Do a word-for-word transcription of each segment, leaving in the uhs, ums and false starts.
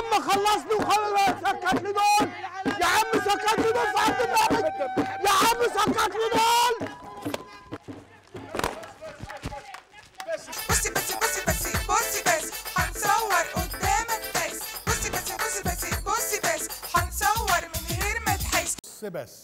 عم خلصني وخلص سكت لي دول. يا عم سكت لي دول في عبد النبي. يا عم سكت لي دول. بصي بس بصي بس بصي بس هنصور قدامك بس. بصي بس بصي بس بصي بس هنصور من غير ما تحس. بص بس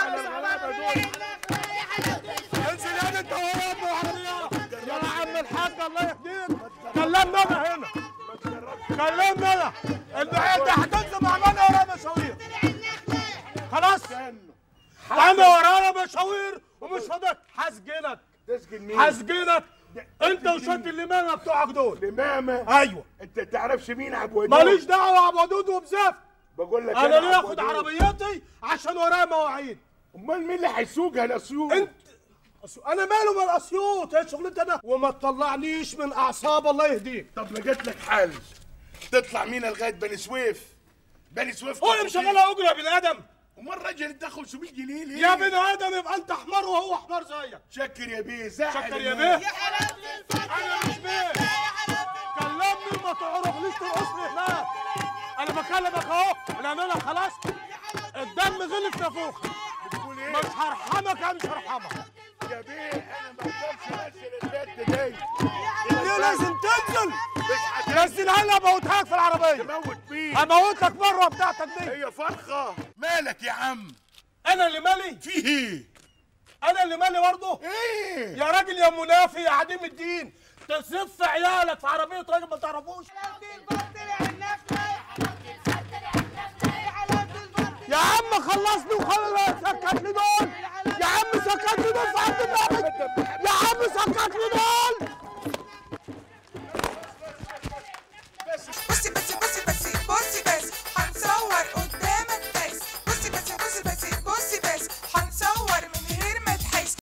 انزل يا انت وراك وعربيات. يا عم الحاج الله يهديك كلمنا انا هنا. كلمنا انا. البعيد ده هتنزل مع مين ورانا مشاوير. خلاص انا ورانا مشاوير ومش فاضيك. هسجنك. تسجن مين؟ هسجنك انت وشد اللمامه بتوعك دول. لمامه؟ ايوه. انت تعرفش مين ابو ودود؟ ماليش دعوه ابو ودود وبزفت. بقول لك انا ليه اخد عربيتي عشان ورايا مواعيد. امال مين اللي هيسوقها الاسيوط؟ انت انا ماله من الاسيوط. هي شغلتي انا. وما تطلعنيش من اعصاب الله يهديك. طب ما جات لك حل تطلع مينا لغايه بني سويف. بني سويف هو اللي مشغلها اجره يا بني ادم. امال الراجل ادى خمسمية جنيه ليه؟ يا بني ادم يبقى انت حمار وهو حمار زيك. شكر يا بيه. زعل شكر يا بيه. يا حلاوة الفرد انا مش بيه. كلمني وما تعرفنيش ترقصني هناك. انا بكلمك اهو لان انا خلاص الدم غلي في نافوخي. بتقول ايه؟ مش هرحمك. انا مش هرحمك يا بيه انا ما اقدرش انزل البت دي. ليه لازم تنزل؟ مش هتنزل. نزلها لي اموتهاك في العربيه. تموت مين؟ اموتك مره بتاعتك دي. هي فرخه. مالك يا عم؟ انا اللي مالي؟ فيه ايه؟ انا اللي مالي برضه؟ ايه؟ يا راجل يا منافي يا عديم الدين. تسف عيالك في عربيه راجل ما تعرفوش. يا عم خلصني وخلص سكت لي دول. يا عم سكت لي دول في عبد النبي. يا عم سكت لي دول.